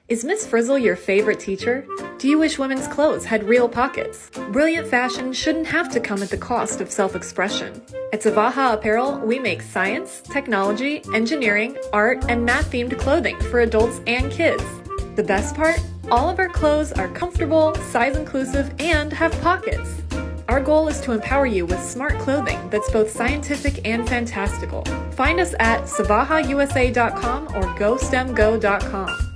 Is Miss Frizzle your favorite teacher? Do you wish women's clothes had real pockets? Brilliant fashion shouldn't have to come at the cost of self-expression. At Svaha Apparel, we make science, technology, engineering, art, and math-themed clothing for adults and kids. The best part? All of our clothes are comfortable, size-inclusive, and have pockets. Our goal is to empower you with smart clothing that's both scientific and fantastical. Find us at svahausa.com or gostemgo.com.